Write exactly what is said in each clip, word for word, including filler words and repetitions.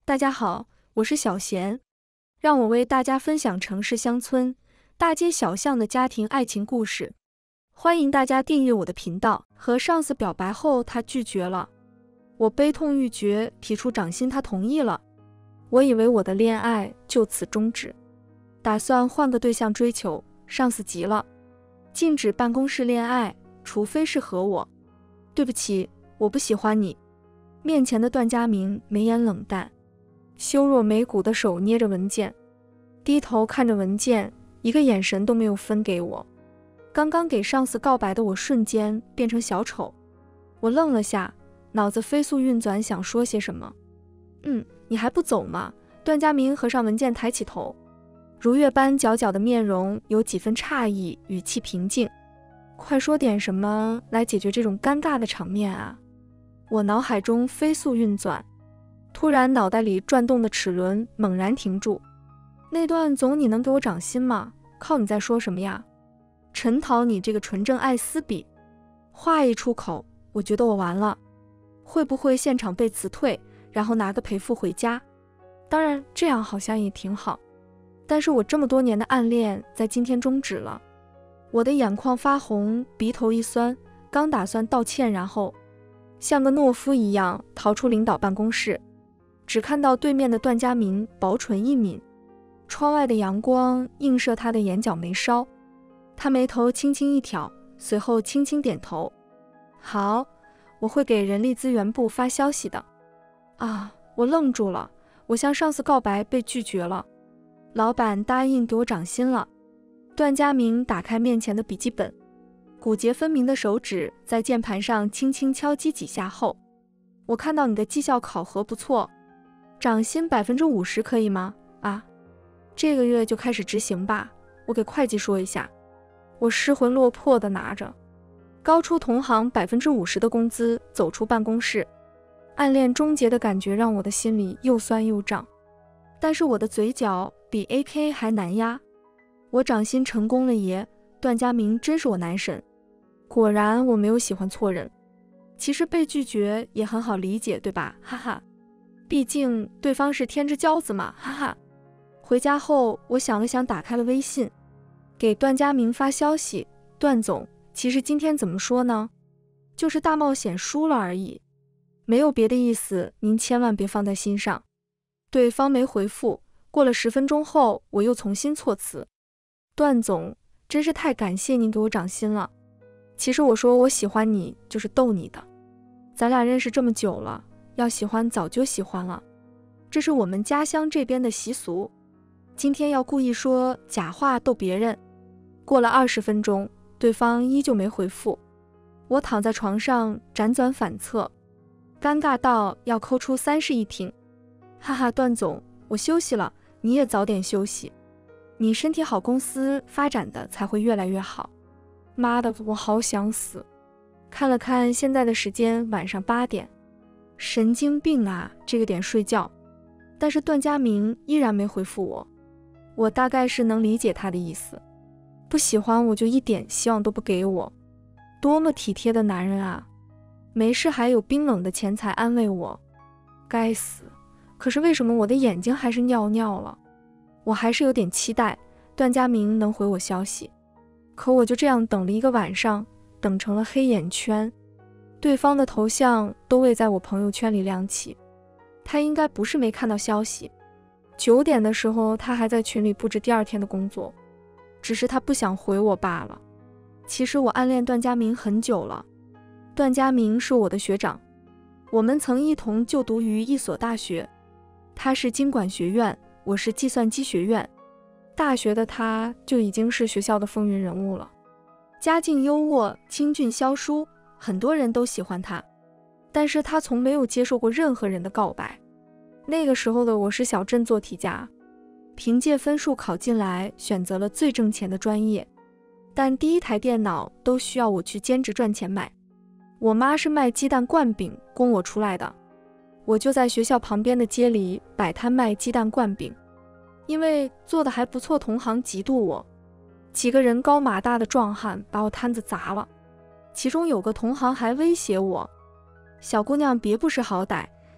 大家好，我是小贤，让我为大家分享城市乡村、大街小巷的家庭爱情故事。欢迎大家订阅我的频道。和上司表白后，他拒绝了，我悲痛欲绝，提出涨薪，他同意了。我以为我的恋爱就此终止，打算换个对象追求，上司急了，禁止办公室恋爱，除非是和我。对不起，我不喜欢你。面前的段佳明眉眼冷淡，羞若眉骨的手捏着文件，低头看着文件，一个眼神都没有分给我。刚刚给上司告白的我瞬间变成小丑。我愣了下，脑子飞速运转，想说些什么。嗯，你还不走吗？段佳明合上文件，抬起头，如月般皎皎的面容有几分诧异，语气平静。快说点什么来解决这种尴尬的场面啊！我脑海中飞速运转，突然脑袋里转动的齿轮猛然停住。那段总你能给我涨薪吗？靠你在说什么呀？陈桃，你这个纯正爱撕比！话一出口，我觉得我完了，会不会现场被辞退，然后拿个赔付回家？当然这样好像也挺好，但是我这么多年的暗恋在今天终止了。我的眼眶发红，鼻头一酸，刚打算道歉，然后像个懦夫一样逃出领导办公室，只看到对面的段佳明薄唇一抿，窗外的阳光映射他的眼角眉梢，他眉头轻轻一挑，随后轻轻点头。好，我会给人力资源部发消息的。啊，我愣住了，我向上司告白被拒绝了，老板答应给我涨薪了。段佳明打开面前的笔记本，骨节分明的手指在键盘上轻轻敲击几下后，我看到你的绩效考核不错，涨薪百分之五十可以吗？啊，这个月就开始执行吧，我给会计说一下。我失魂落魄地拿着高出同行百分之五十的工资走出办公室，暗恋终结的感觉让我的心里又酸又胀，但是我的嘴角比 A K 还难压。我涨薪成功了爷，段佳明真是我男神。果然我没有喜欢错人。其实被拒绝也很好理解，对吧？哈哈，毕竟对方是天之骄子嘛，哈哈。回家后我想了想，打开了微信，给段佳明发消息。段总，其实今天怎么说呢，就是大冒险输了而已，没有别的意思，您千万别放在心上。对方没回复，过了十分钟后我又重新措辞。段总，真是太感谢您给我涨薪了。其实我说我喜欢你就是逗你的，咱俩认识这么久了，要喜欢早就喜欢了，这是我们家乡这边的习俗，今天要故意说假话逗别人。过了二十分钟，对方依旧没回复，我躺在床上辗转反侧，尴尬到要抠出三室一厅。哈哈，段总，我休息了，你也早点休息，你身体好，公司发展的才会越来越好。妈的，我好想死。看了看现在的时间，晚上八点，神经病啊，这个点睡觉。但是段佳明依然没回复我，我大概是能理解他的意思，不喜欢我就一点希望都不给我，多么体贴的男人啊，没事还有冰冷的钱财安慰我，该死。可是为什么我的眼睛还是尿尿了？我还是有点期待段佳明能回我消息，可我就这样等了一个晚上，等成了黑眼圈，对方的头像都未在我朋友圈里亮起，他应该不是没看到消息。九点的时候他还在群里布置第二天的工作，只是他不想回我罢了。其实我暗恋段佳明很久了，段佳明是我的学长，我们曾一同就读于一所大学，他是经管学院，我是计算机学院。大学的他就已经是学校的风云人物了，家境优渥，清俊潇疏，很多人都喜欢他，但是他从没有接受过任何人的告白。那个时候的我是小镇做题家，凭借分数考进来，选择了最挣钱的专业，但第一台电脑都需要我去兼职赚钱买。我妈是卖鸡蛋灌饼供我出来的，我就在学校旁边的街里摆摊卖鸡蛋灌饼，因为做的还不错，同行嫉妒我，几个人高马大的壮汉把我摊子砸了，其中有个同行还威胁我，小姑娘别不识好歹，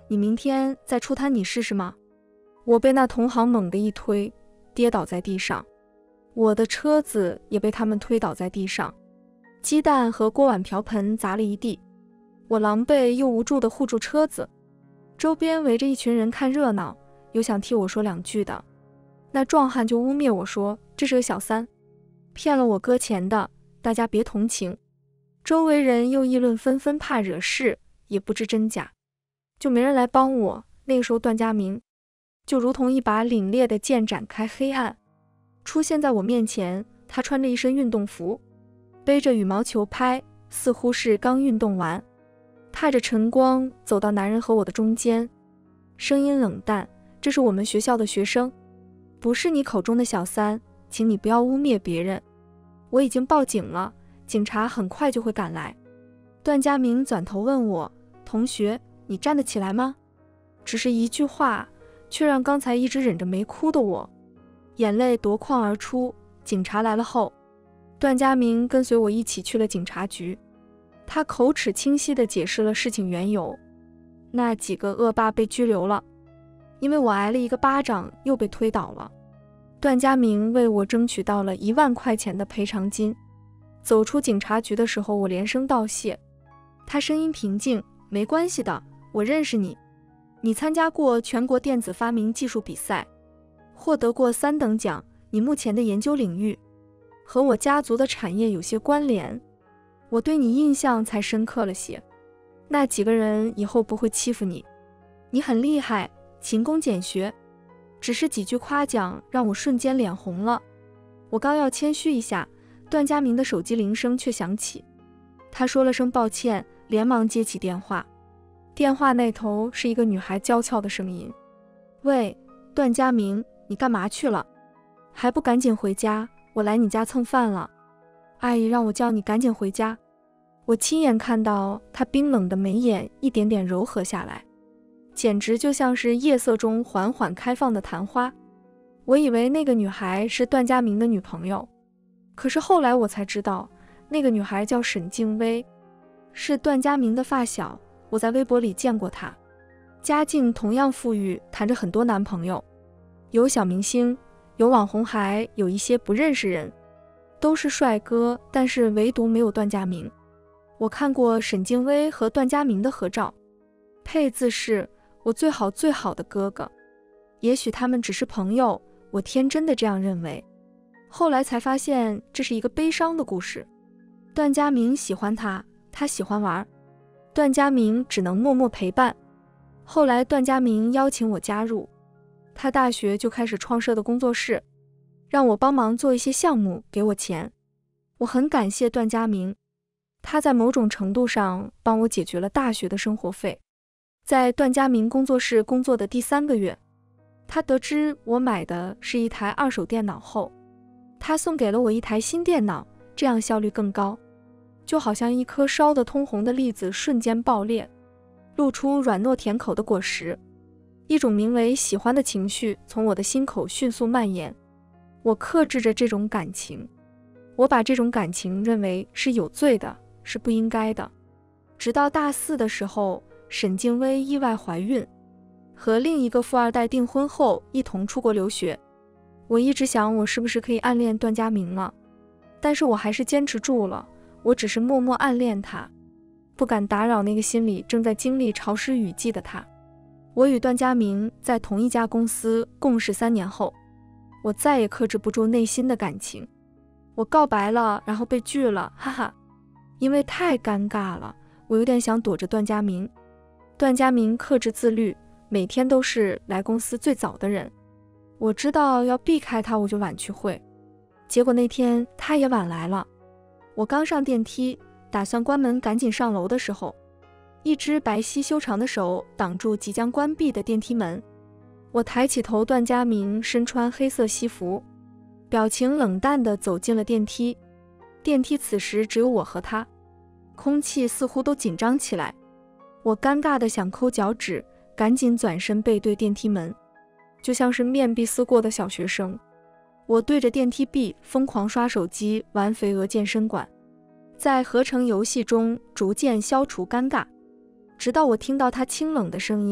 你明天再出摊你试试吗？我被那同行猛地一推，跌倒在地上，我的车子也被他们推倒在地上，鸡蛋和锅碗瓢盆砸了一地，我狼狈又无助地护住车子，周边围着一群人看热闹，有想替我说两句的，那壮汉就污蔑我说这是个小三，骗了我哥钱的，大家别同情。周围人又议论纷纷，怕惹事，也不知真假，就没人来帮我。那个时候段嘉明就如同一把凛冽的剑展开黑暗，出现在我面前。他穿着一身运动服，背着羽毛球拍，似乎是刚运动完，踏着晨光走到男人和我的中间，声音冷淡，这是我们学校的学生，不是你口中的小三，请你不要污蔑别人。我已经报警了，警察很快就会赶来。段嘉明转头问我，同学，你站得起来吗？只是一句话，却让刚才一直忍着没哭的我眼泪夺眶而出。警察来了后，段嘉明跟随我一起去了警察局，他口齿清晰地解释了事情缘由。那几个恶霸被拘留了，因为我挨了一个巴掌又被推倒了。段嘉明为我争取到了一万块钱的赔偿金。走出警察局的时候，我连声道谢。他声音平静，没关系的，我认识你，你参加过全国电子发明技术比赛，获得过三等奖，你目前的研究领域和我家族的产业有些关联，我对你印象才深刻了些。那几个人以后不会欺负你，你很厉害，勤工俭学。只是几句夸奖让我瞬间脸红了。我刚要谦虚一下，段嘉明的手机铃声却响起，他说了声抱歉，连忙接起电话。电话那头是一个女孩娇俏的声音，喂，段嘉明，你干嘛去了？还不赶紧回家，我来你家蹭饭了。阿姨让我叫你赶紧回家。我亲眼看到她冰冷的眉眼一点点柔和下来，简直就像是夜色中缓缓开放的昙花。我以为那个女孩是段嘉明的女朋友，可是后来我才知道，那个女孩叫沈静薇，是段嘉明的发小，我在微博里见过她，家境同样富裕，谈着很多男朋友，有小明星，有网红，还有一些不认识人，都是帅哥，但是唯独没有段嘉明。我看过沈静薇和段嘉明的合照，配字是我最好最好的哥哥。也许他们只是朋友，我天真的这样认为。后来才发现这是一个悲伤的故事。段嘉明喜欢他，他喜欢玩，段嘉明只能默默陪伴。后来段嘉明邀请我加入他大学就开始创设的工作室，让我帮忙做一些项目，给我钱。我很感谢段嘉明，他在某种程度上帮我解决了大学的生活费。在段嘉明工作室工作的第三个月，他得知我买的是一台二手电脑后，他送给了我一台新电脑，这样效率更高。就好像一颗烧得通红的栗子瞬间爆裂，露出软糯甜口的果实，一种名为喜欢的情绪从我的心口迅速蔓延。我克制着这种感情，我把这种感情认为是有罪的，是不应该的。直到大四的时候，沈静薇意外怀孕，和另一个富二代订婚后一同出国留学。我一直想我是不是可以暗恋段嘉明了，但是我还是坚持住了，我只是默默暗恋他，不敢打扰那个心里正在经历潮湿雨季的他。我与段嘉明在同一家公司共事三年后，我再也克制不住内心的感情，我告白了，然后被拒了，哈哈。因为太尴尬了，我有点想躲着段嘉明。段嘉明克制自律，每天都是来公司最早的人。我知道要避开他，我就晚去会。结果那天他也晚来了。我刚上电梯，打算关门赶紧上楼的时候，一只白皙修长的手挡住即将关闭的电梯门。我抬起头，段嘉明身穿黑色西服，表情冷淡地走进了电梯。电梯此时只有我和他，空气似乎都紧张起来。我尴尬地想抠脚趾，赶紧转身背对电梯门，就像是面壁思过的小学生。我对着电梯壁疯狂刷手机，玩肥鹅健身馆，在合成游戏中逐渐消除尴尬，直到我听到他清冷的声音，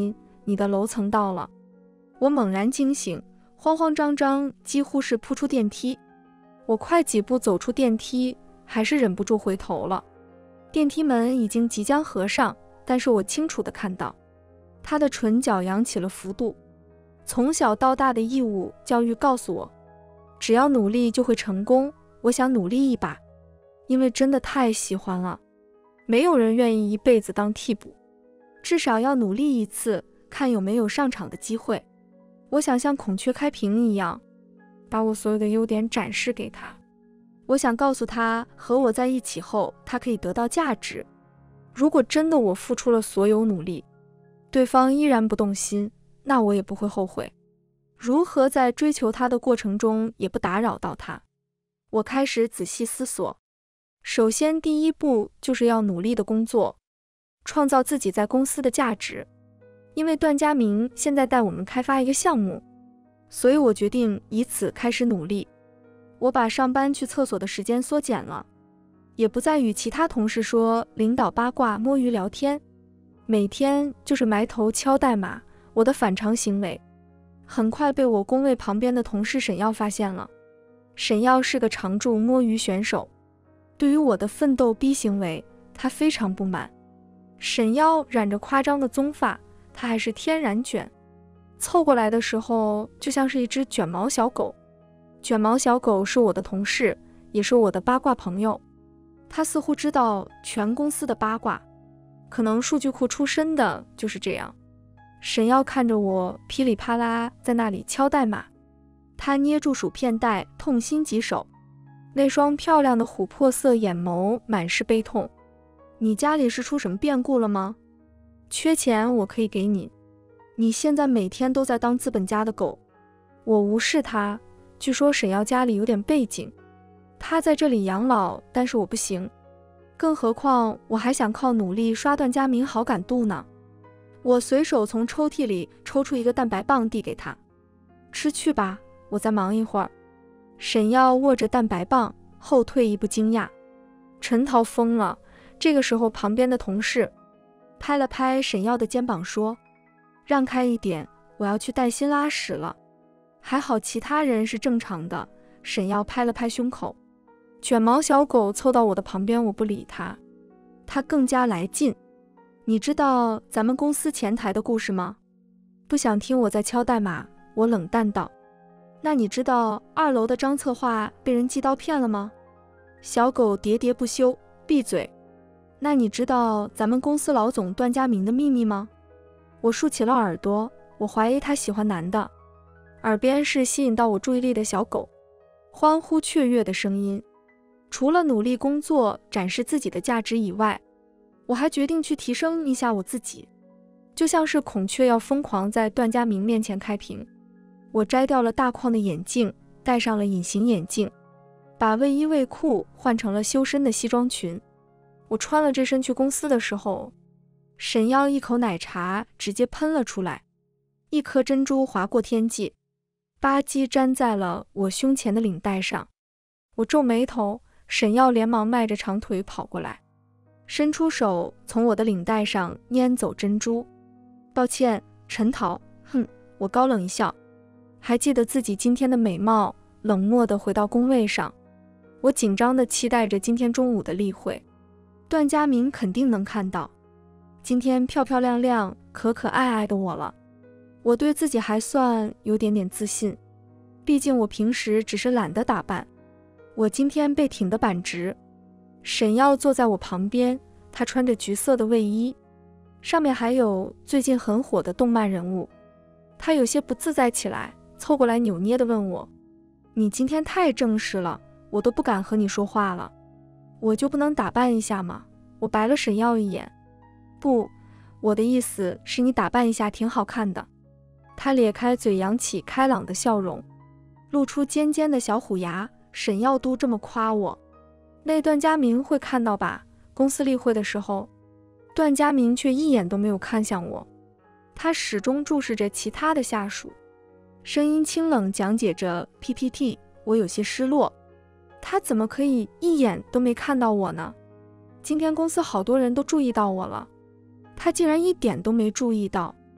你的楼层到了。我猛然惊醒，慌慌张张，几乎是扑出电梯。我快几步走出电梯，还是忍不住回头了。电梯门已经即将合上，但是我清楚地看到，他的唇角扬起了幅度。从小到大的义务教育告诉我，只要努力就会成功。我想努力一把，因为真的太喜欢了。没有人愿意一辈子当替补，至少要努力一次，看有没有上场的机会。我想像孔雀开屏一样，把我所有的优点展示给他。我想告诉他，和我在一起后，他可以得到价值。如果真的我付出了所有努力，对方依然不动心，那我也不会后悔。如何在追求他的过程中也不打扰到他？我开始仔细思索。首先，第一步就是要努力的工作，创造自己在公司的价值。因为段佳明现在带我们开发一个项目，所以我决定以此开始努力。我把上班去厕所的时间缩减了，也不再与其他同事说领导八卦摸鱼聊天，每天就是埋头敲代码。我的反常行为很快被我工位旁边的同事沈耀发现了。沈耀是个常驻摸鱼选手，对于我的奋斗逼行为，他非常不满。沈耀染着夸张的棕发，他还是天然卷，凑过来的时候就像是一只卷毛小狗。卷毛小狗是我的同事，也是我的八卦朋友。他似乎知道全公司的八卦，可能数据库出身的就是这样。沈耀看着我噼里啪啦在那里敲代码，他捏住薯片袋，痛心疾首，那双漂亮的琥珀色眼眸满是悲痛。你家里是出什么变故了吗？缺钱我可以给你，你现在每天都在当资本家的狗。我无视他，据说沈耀家里有点背景，他在这里养老，但是我不行，更何况我还想靠努力刷段佳明好感度呢。我随手从抽屉里抽出一个蛋白棒递给他，吃去吧，我再忙一会儿。沈耀握着蛋白棒后退一步，惊讶。陈桃疯了。这个时候旁边的同事拍了拍沈耀的肩膀说，让开一点，我要去带薪拉屎了。还好其他人是正常的。沈耀拍了拍胸口。卷毛小狗凑到我的旁边，我不理他，他更加来劲。你知道咱们公司前台的故事吗？不想听我在敲代码，我冷淡道。那你知道二楼的张策划被人寄刀片了吗？小狗喋喋不休。闭嘴。那你知道咱们公司老总段佳明的秘密吗？我竖起了耳朵，我怀疑他喜欢男的。耳边是吸引到我注意力的小狗欢呼雀跃的声音。除了努力工作展示自己的价值以外，我还决定去提升一下我自己，就像是孔雀要疯狂在段佳明面前开屏。我摘掉了大框的眼镜，戴上了隐形眼镜，把卫衣卫裤换成了修身的西装裙。我穿了这身去公司的时候，沈耀一口奶茶直接喷了出来，一颗珍珠划过天际，吧唧粘在了我胸前的领带上。我皱眉头，沈耀连忙迈着长腿跑过来，伸出手从我的领带上拈走珍珠。抱歉，陈桃。哼，我高冷一笑，还记得自己今天的美貌，冷漠地回到工位上。我紧张地期待着今天中午的例会，段佳明肯定能看到今天漂漂亮亮可可爱爱的我了。我对自己还算有点点自信，毕竟我平时只是懒得打扮。我今天被挺得板直。沈耀坐在我旁边，他穿着橘色的卫衣，上面还有最近很火的动漫人物。他有些不自在起来，凑过来扭捏地问我，你今天太正式了，我都不敢和你说话了，我就不能打扮一下吗？我白了沈耀一眼。不，我的意思是你打扮一下挺好看的。他咧开嘴，扬起开朗的笑容，露出尖尖的小虎牙。沈耀都这么夸我，那段佳明会看到吧？公司例会的时候，段佳明却一眼都没有看向我，他始终注视着其他的下属，声音清冷讲解着 P P T。 我有些失落，他怎么可以一眼都没看到我呢？今天公司好多人都注意到我了，他竟然一点都没注意到。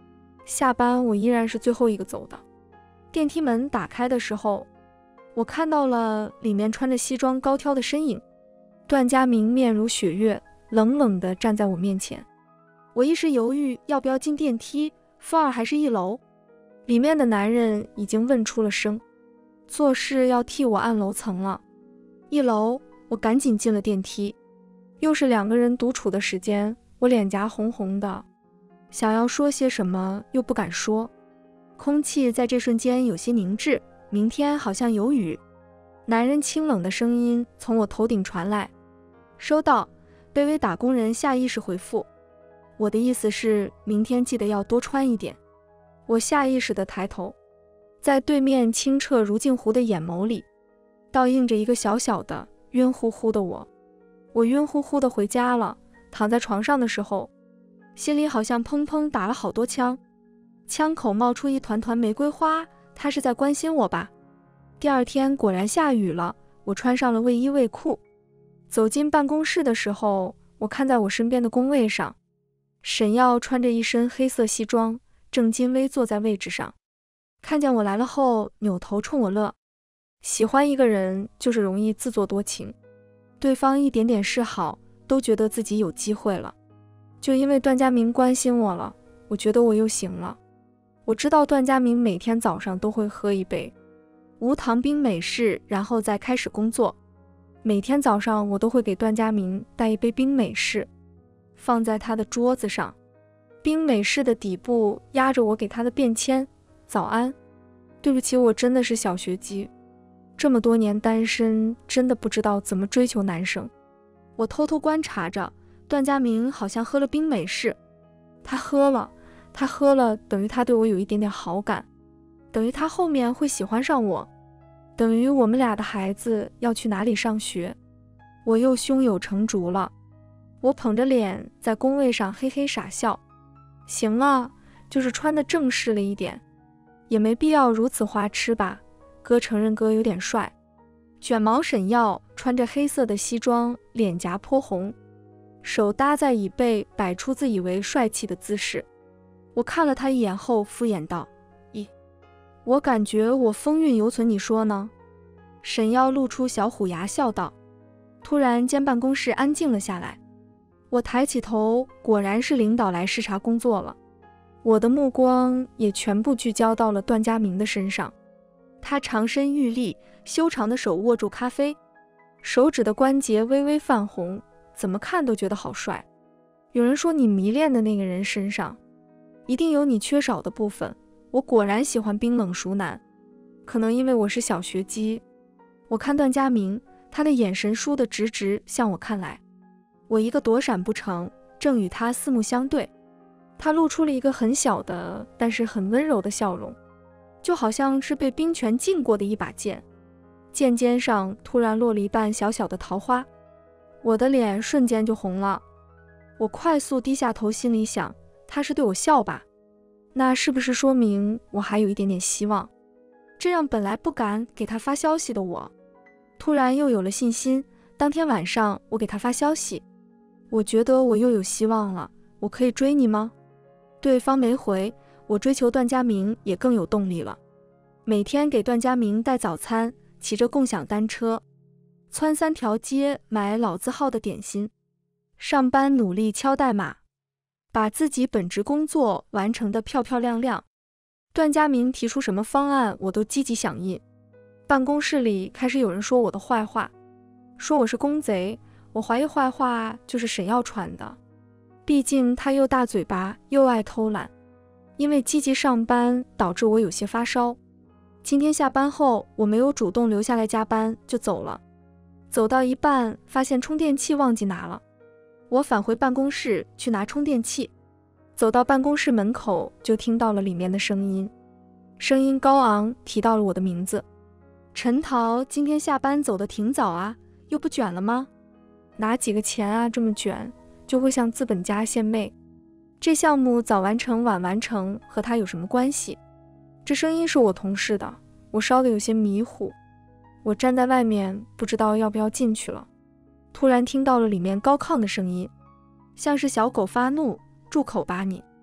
下班我依然是最后一个走的。电梯门打开的时候，我看到了里面穿着西装高挑的身影。段佳明面如雪月，冷冷地站在我面前。我一时犹豫要不要进电梯，负二还是一楼。里面的男人已经问出了声，做事要替我按楼层了。一楼，我赶紧进了电梯。又是两个人独处的时间，我脸颊红红的，想要说些什么又不敢说。空气在这瞬间有些凝滞，明天好像有雨。男人清冷的声音从我头顶传来，收到，卑微打工人下意识回复。我的意思是明天记得要多穿一点。我下意识地抬头，在对面清澈如镜湖的眼眸里倒映着一个小小的晕乎乎的我。我晕乎乎地回家了，躺在床上的时候，心里好像砰砰打了好多枪，枪口冒出一团团玫瑰花，他是在关心我吧？第二天果然下雨了，我穿上了卫衣卫裤，走进办公室的时候，我看在我身边的工位上，沈耀穿着一身黑色西装，正襟危坐在位置上。看见我来了后，扭头冲我乐。喜欢一个人就是容易自作多情，对方一点点示好，都觉得自己有机会了。就因为段佳明关心我了，我觉得我又行了。我知道段佳明每天早上都会喝一杯无糖冰美式，然后再开始工作。每天早上我都会给段佳明带一杯冰美式，放在他的桌子上。冰美式的底部压着我给他的便签：早安。对不起，我真的是小学鸡，这么多年单身，真的不知道怎么追求男生。我偷偷观察着，段佳明好像喝了冰美式，他喝了，他喝了，等于他对我有一点点好感，等于他后面会喜欢上我，等于我们俩的孩子要去哪里上学，我又胸有成竹了。我捧着脸在工位上嘿嘿傻笑。行啊，就是穿得正式了一点，也没必要如此花痴吧，哥承认哥有点帅。卷毛沈耀穿着黑色的西装，脸颊颇红，手搭在椅背，摆出自以为帅气的姿势。我看了他一眼后敷衍道：咦，我感觉我风韵犹存，你说呢？沈耀露出小虎牙笑道。突然间办公室安静了下来，我抬起头，果然是领导来视察工作了。我的目光也全部聚焦到了段佳明的身上。他长身玉立，修长的手握住咖啡，手指的关节微微泛红，怎么看都觉得好帅。有人说你迷恋的那个人身上一定有你缺少的部分，我果然喜欢冰冷熟男，可能因为我是小学鸡。我看段佳明，他的眼神输得直直向我看来，我一个躲闪不成，正与他四目相对。他露出了一个很小的但是很温柔的笑容，就好像是被冰泉浸过的一把剑，剑尖上突然落了一瓣小小的桃花。我的脸瞬间就红了，我快速低下头，心里想，他是对我笑吧？那是不是说明我还有一点点希望？这让本来不敢给他发消息的我，突然又有了信心。当天晚上我给他发消息，我觉得我又有希望了，我可以追你吗？对方没回，我追求段佳明也更有动力了。每天给段佳明带早餐，骑着共享单车，窜三条街买老字号的点心，上班努力敲代码，把自己本职工作完成得漂漂亮亮。段佳明提出什么方案，我都积极响应。办公室里开始有人说我的坏话，说我是公贼，我怀疑坏话就是沈耀传的，毕竟他又大嘴巴又爱偷懒。因为积极上班导致我有些发烧，今天下班后我没有主动留下来加班就走了，走到一半发现充电器忘记拿了，我返回办公室去拿充电器，走到办公室门口就听到了里面的声音，声音高昂，提到了我的名字。陈桃今天下班走得挺早啊，又不卷了吗？拿几个钱啊，这么卷就会向资本家献媚，这项目早完成晚完成和他有什么关系？这声音是我同事的，我烧得有些迷糊，我站在外面不知道要不要进去了。突然听到了里面高亢的声音，像是小狗发怒，住口吧你！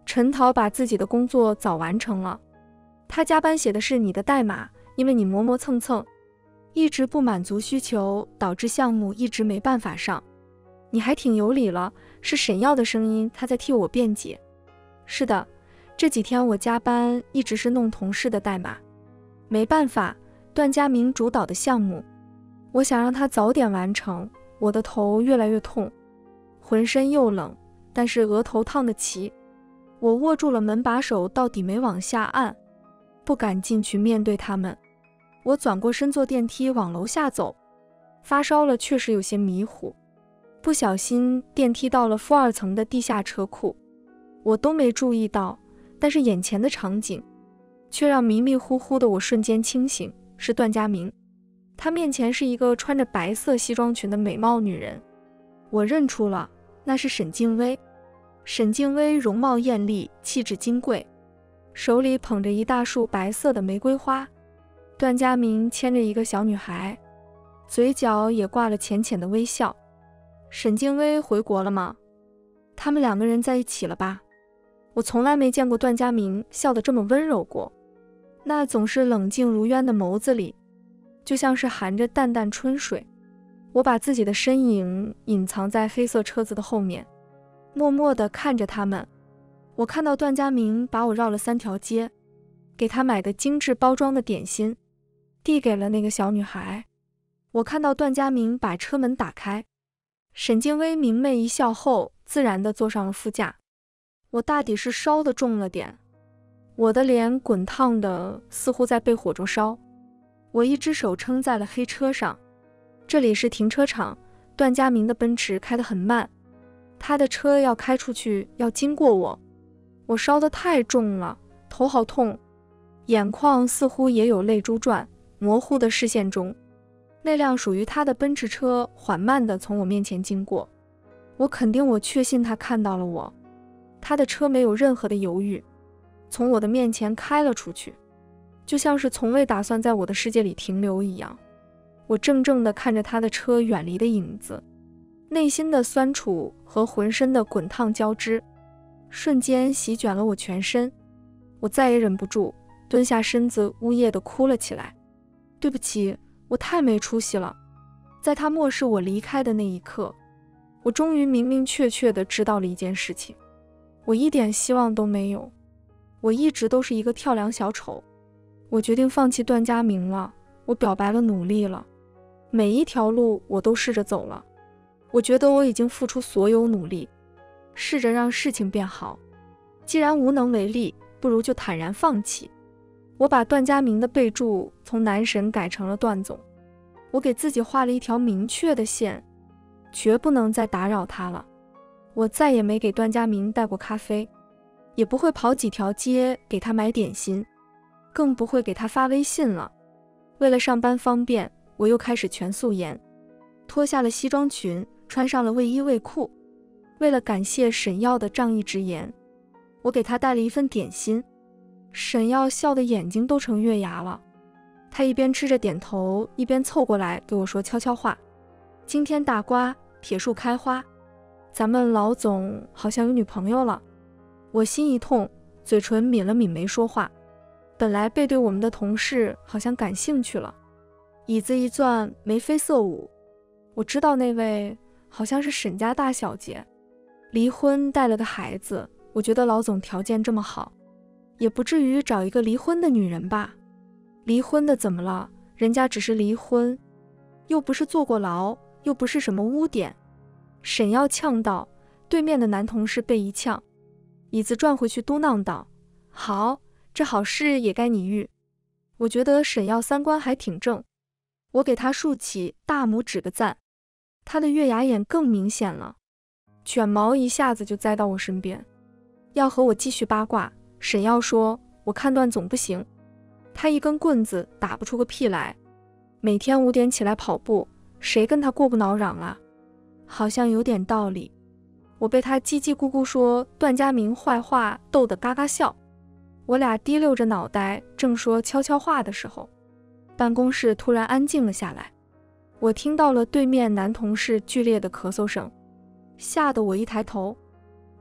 陈桃把自己的工作早完成了，他加班写的是你的代码，因为你磨磨蹭蹭，一直不满足需求，导致项目一直没办法上。你还挺有理了，是沈耀的声音，他在替我辩解。是的，这几天我加班一直是弄同事的代码，没办法，段佳明主导的项目，我想让他早点完成，我的头越来越痛，浑身又冷，但是额头烫得齐。我握住了门把手，到底没往下按，不敢进去面对他们。我转过身坐电梯往楼下走，发烧了，确实有些迷糊。不小心电梯到了负二层的地下车库，我都没注意到，但是眼前的场景却让迷迷糊糊的我瞬间清醒，是段佳明。他面前是一个穿着白色西装裙的美貌女人，我认出了，那是沈静薇。沈静薇容貌艳丽，气质金贵，手里捧着一大束白色的玫瑰花。段佳明牵着一个小女孩，嘴角也挂了浅浅的微笑。沈静薇回国了吗？他们两个人在一起了吧？我从来没见过段佳明笑得这么温柔过，那总是冷静如渊的眸子里，就像是含着淡淡春水。我把自己的身影隐藏在黑色车子的后面，默默地看着他们。我看到段佳明把我绕了三条街，给他买的精致包装的点心递给了那个小女孩。我看到段佳明把车门打开，沈静薇明媚一笑后，自然地坐上了副驾。我大抵是烧得重了点，我的脸滚烫的似乎在被火灼烧。我一只手撑在了黑车上，这里是停车场，段佳明的奔驰开得很慢，他的车要开出去，要经过我。我烧得太重了，头好痛，眼眶似乎也有泪珠转，模糊的视线中，那辆属于他的奔驰车缓慢地从我面前经过。我肯定，我确信他看到了我，他的车没有任何的犹豫，从我的面前开了出去，就像是从未打算在我的世界里停留一样。我怔怔地看着他的车远离的影子，内心的酸楚和浑身的滚烫交织，瞬间席卷了我全身。我再也忍不住，蹲下身子，呜咽地哭了起来。对不起，我太没出息了。在他漠视我离开的那一刻，我终于明明确确地知道了一件事情，我一点希望都没有，我一直都是一个跳梁小丑。我决定放弃段佳明了，我表白了，努力了，每一条路我都试着走了。我觉得我已经付出所有努力，试着让事情变好。既然无能为力，不如就坦然放弃。我把段佳明的备注从男神改成了段总，我给自己画了一条明确的线，绝不能再打扰他了。我再也没给段佳明带过咖啡，也不会跑几条街给他买点心，更不会给他发微信了。为了上班方便，我又开始全素颜，脱下了西装裙，穿上了卫衣卫裤。为了感谢沈耀的仗义直言，我给他带了一份点心。沈耀笑得眼睛都成月牙了，他一边吃着点头，一边凑过来对我说悄悄话：今天大瓜，铁树开花，咱们老总好像有女朋友了。我心一痛，嘴唇抿了抿没说话。本来背对我们的同事好像感兴趣了，椅子一攥，眉飞色舞。我知道那位好像是沈家大小姐，离婚带了个孩子。我觉得老总条件这么好，也不至于找一个离婚的女人吧。离婚的怎么了？人家只是离婚，又不是坐过牢，又不是什么污点。沈耀呛道。对面的男同事被一呛，椅子转回去嘟囔道：好，这好事也该你遇。我觉得沈耀三观还挺正，我给他竖起大拇指个赞。他的月牙眼更明显了，卷毛一下子就栽到我身边，要和我继续八卦。沈耀说，我看段总不行，他一根棍子打不出个屁来，每天五点起来跑步，谁跟他过不挠痒啊？好像有点道理。我被他叽叽咕咕说段佳明坏话逗得嘎嘎笑。我俩提溜着脑袋正说悄悄话的时候，办公室突然安静了下来。我听到了对面男同事剧烈的咳嗽声，吓得我一抬头，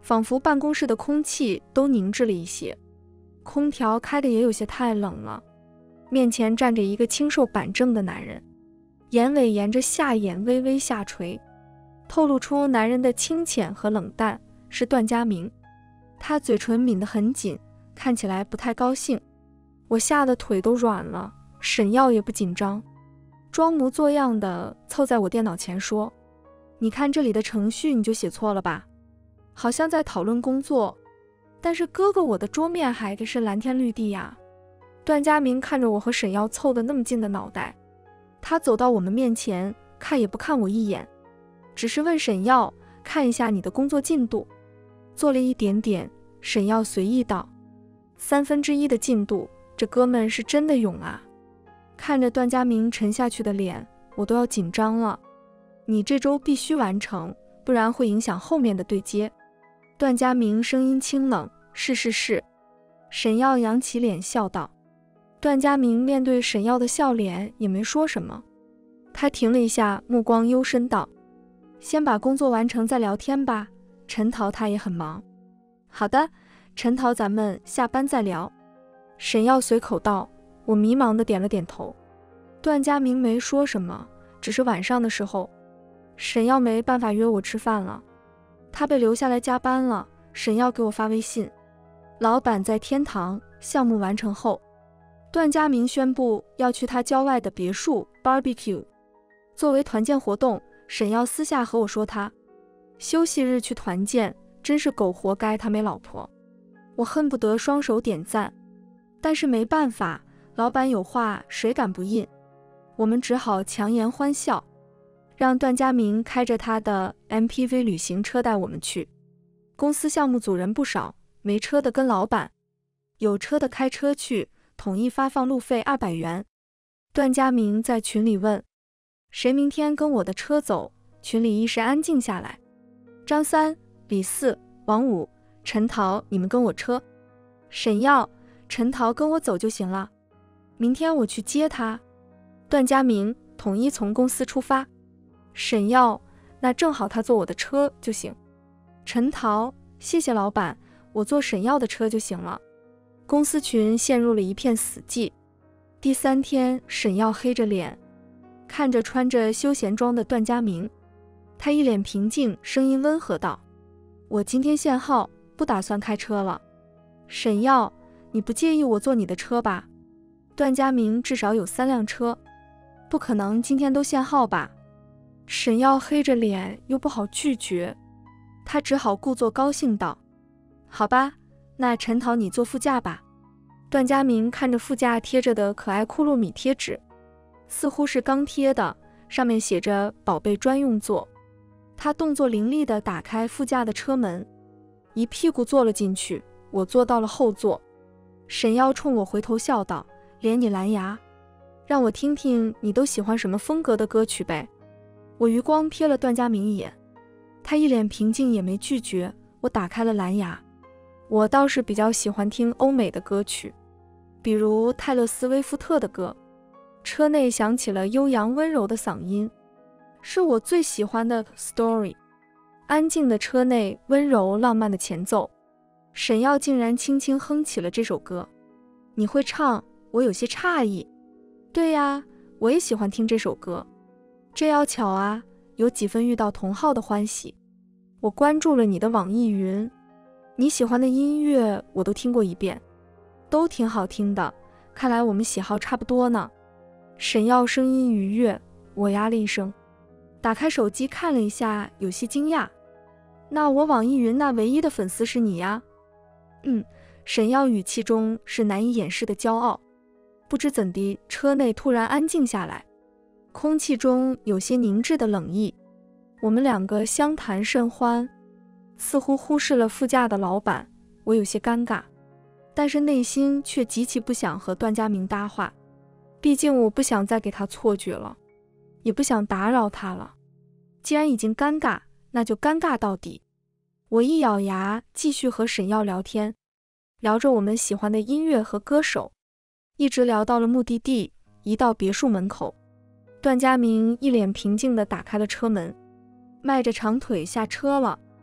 仿佛办公室的空气都凝滞了一些，空调开得也有些太冷了。面前站着一个清瘦板正的男人，眼尾沿着下眼微微下垂，透露出男人的清浅和冷淡，是段嘉明。他嘴唇抿得很紧，看起来不太高兴。我吓得腿都软了，沈耀也不紧张，装模作样的凑在我电脑前说：“你看这里的程序你就写错了吧？好像在讨论工作，但是哥哥我的桌面还是蓝天绿地呀。”段嘉明看着我和沈耀凑得那么近的脑袋，他走到我们面前，看也不看我一眼，只是问沈耀：“看一下你的工作进度。”做了一点点，沈耀随意道：“三分之一的进度，这哥们是真的勇啊。”看着段嘉明沉下去的脸，我都要紧张了。你这周必须完成，不然会影响后面的对接。段嘉明声音清冷：“是是是。”沈耀扬起脸笑道。段嘉明面对沈耀的笑脸也没说什么，他停了一下，目光幽深道：“先把工作完成再聊天吧，陈桃他也很忙。”“好的，陈桃，咱们下班再聊。”沈耀随口道。我迷茫地点了点头。段嘉明没说什么，只是晚上的时候，沈耀没办法约我吃饭了，他被留下来加班了。沈耀给我发微信：“老板在天堂，项目完成后，段嘉明宣布要去他郊外的别墅 barbecue。” 作为团建活动，沈耀私下和我说他休息日去团建，真是狗活该他没老婆。我恨不得双手点赞，但是没办法，老板有话谁敢不应？我们只好强颜欢笑，让段嘉明开着他的 M P V 旅行车带我们去。公司项目组人不少，没车的跟老板，有车的开车去，统一发放路费二百元。段嘉明在群里问：“谁明天跟我的车走？”群里一时安静下来。张三、李四、王五、陈桃，你们跟我车。沈耀、陈桃跟我走就行了，明天我去接他。段嘉明统一从公司出发。沈耀：那正好他坐我的车就行。陈桃：谢谢老板，我坐沈耀的车就行了。公司群陷入了一片死寂。第三天，沈耀黑着脸看着穿着休闲装的段嘉明，他一脸平静，声音温和道：我今天限号，不打算开车了。沈耀：你不介意我坐你的车吧？段嘉明至少有三辆车，不可能今天都限号吧？沈耀黑着脸又不好拒绝，他只好故作高兴道：好吧，那陈桃你坐副驾吧。段嘉明看着副驾贴着的可爱库洛米贴纸，似乎是钢贴的，上面写着宝贝专用座。他动作凌厉地打开副驾的车门，一屁股坐了进去，我坐到了后座。沈耀冲我回头笑道：连你蓝牙，让我听听你都喜欢什么风格的歌曲呗。我余光瞥了段嘉明一眼，他一脸平静也没拒绝。我打开了蓝牙，我倒是比较喜欢听欧美的歌曲，比如泰勒·斯威夫特的歌。车内响起了悠扬温柔的嗓音，是我最喜欢的 Story。 安静的车内，温柔浪漫的前奏，沈耀竟然轻轻哼起了这首歌。你会唱？我有些诧异。对呀，我也喜欢听这首歌。这要巧啊，有几分遇到同好的欢喜。我关注了你的网易云，你喜欢的音乐我都听过一遍，都挺好听的，看来我们喜好差不多呢。沈耀声音愉悦，我呀了一声，打开手机看了一下，有些惊讶。那我网易云那唯一的粉丝是你呀？嗯，沈耀语气中是难以掩饰的骄傲。不知怎的，车内突然安静下来，空气中有些凝滞的冷意。我们两个相谈甚欢，似乎忽视了副驾的老板。我有些尴尬，但是内心却极其不想和段嘉明搭话，毕竟我不想再给他错觉了，也不想打扰他了。既然已经尴尬，那就尴尬到底。我一咬牙，继续和沈耀聊天，聊着我们喜欢的音乐和歌手，一直聊到了目的地。一到别墅门口，段嘉明一脸平静地打开了车门，迈着长腿下车了。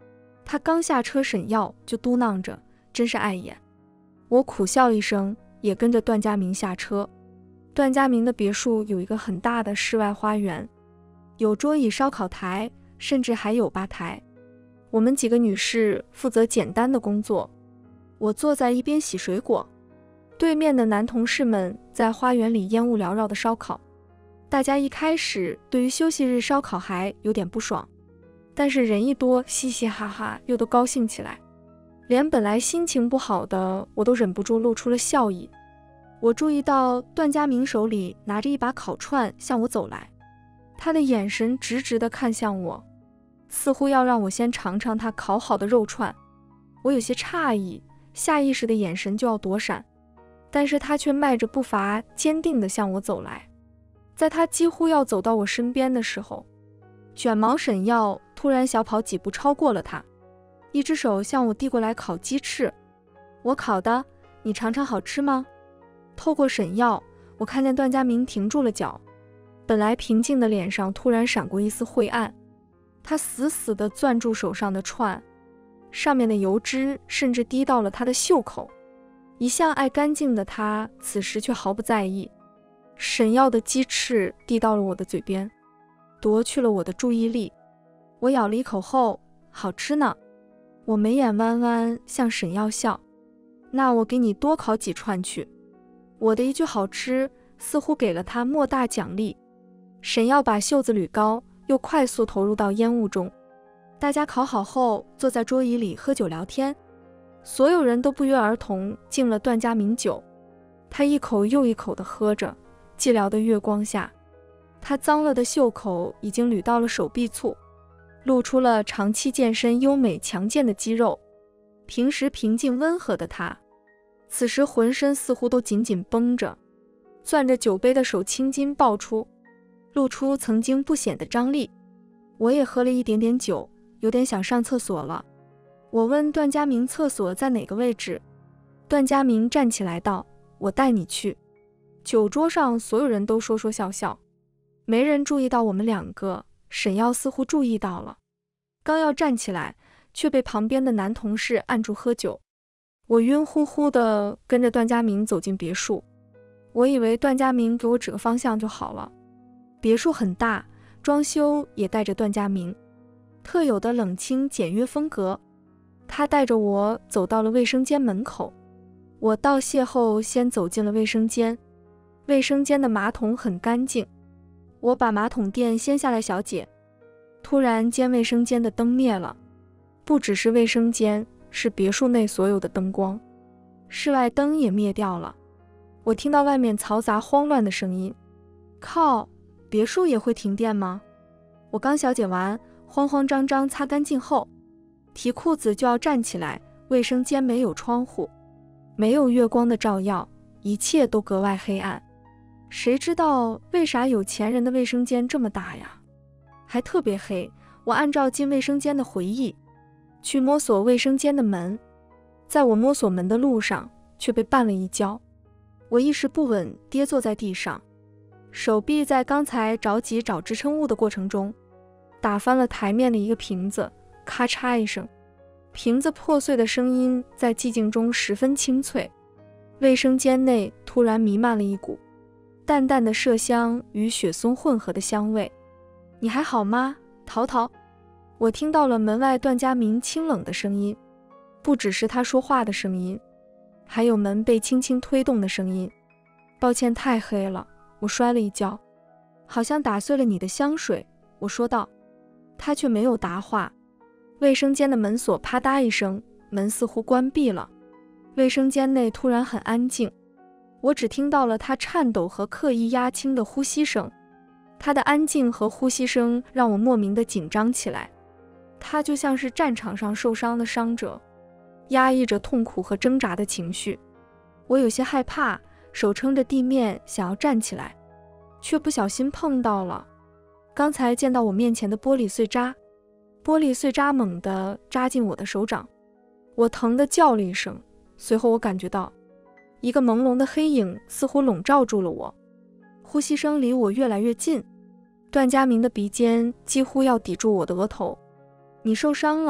他刚下车，沈耀就嘟囔着：“真是碍眼。”我苦笑一声，也跟着段家明下车。段家明的别墅有一个很大的室外花园，有桌椅、烧烤台，甚至还有吧台。我们几个女士负责简单的工作，我坐在一边洗水果，对面的男同事们在花园里烟雾缭绕的烧烤。大家一开始对于休息日烧烤还有点不爽，但是人一多，嘻嘻哈哈又都高兴起来，连本来心情不好的我都忍不住露出了笑意。我注意到段家明手里拿着一把烤串向我走来，他的眼神直直地看向我，似乎要让我先尝尝他烤好的肉串。我有些诧异，下意识的眼神就要躲闪，但是他却迈着步伐坚定地向我走来。在他几乎要走到我身边的时候，卷毛沈耀突然小跑几步超过了他，一只手向我递过来烤鸡翅。我烤的，你尝尝好吃吗？透过沈耀，我看见段家明停住了脚，本来平静的脸上突然闪过一丝晦暗。他死死地攥住手上的串，上面的油脂甚至滴到了他的袖口。一向爱干净的他，此时却毫不在意。沈耀的鸡翅递到了我的嘴边，夺去了我的注意力。我咬了一口后，好吃呢。我眉眼弯弯，向沈耀笑。那我给你多烤几串去。我的一句好吃，似乎给了他莫大奖励。沈耀把袖子捋高，又快速投入到烟雾中。大家烤好后，坐在桌椅里喝酒聊天，所有人都不约而同敬了段家明酒。他一口又一口地喝着，寂寥的月光下，他脏了的袖口已经捋到了手臂处，露出了长期健身优美强健的肌肉。平时平静温和的他，此时浑身似乎都紧紧绷着，攥着酒杯的手青筋爆出，露出曾经不显的张力。我也喝了一点点酒，有点想上厕所了。我问段家明厕所在哪个位置，段家明站起来道：“我带你去。”酒桌上所有人都说说笑笑，没人注意到我们两个。沈耀似乎注意到了，刚要站起来，却被旁边的男同事按住喝酒。我晕乎乎的跟着段家明走进别墅，我以为段家明给我指个方向就好了。别墅很大，装修也带着段家明特有的冷清简约风格。他带着我走到了卫生间门口，我道谢后先走进了卫生间。卫生间的马桶很干净，我把马桶垫掀下来，小姐。突然间卫生间的灯灭了，不只是卫生间，是别墅内所有的灯光，室外灯也灭掉了。我听到外面嘈杂慌乱的声音，靠，别墅也会停电吗？我刚小解完，慌慌张张擦干净后，提裤子就要站起来。卫生间没有窗户，没有月光的照耀，一切都格外黑暗。谁知道为啥有钱人的卫生间这么大呀？还特别黑。我按照进卫生间的回忆，去摸索卫生间的门。在我摸索门的路上，却被绊了一跤。我意识不稳，跌坐在地上，手臂在刚才着急找支撑物的过程中，打翻了台面的一个瓶子，咔嚓一声，瓶子破碎的声音在寂静中十分清脆。卫生间内突然弥漫了一股淡淡的麝香与雪松混合的香味。你还好吗，淘淘？我听到了门外段家明清冷的声音，不只是他说话的声音，还有门被轻轻推动的声音。抱歉，太黑了，我摔了一跤，好像打碎了你的香水，我说道。他却没有答话。卫生间的门锁啪嗒一声，门似乎关闭了。卫生间内突然很安静，我只听到了他颤抖和刻意压轻的呼吸声。他的安静和呼吸声让我莫名的紧张起来。他就像是战场上受伤的伤者，压抑着痛苦和挣扎的情绪。我有些害怕，手撑着地面想要站起来，却不小心碰到了刚才见到我面前的玻璃碎渣。玻璃碎渣猛地扎进我的手掌，我疼得叫了一声。随后我感觉到一个朦胧的黑影似乎笼罩住了我，呼吸声离我越来越近，段家明的鼻尖几乎要抵住我的额头。你受伤了，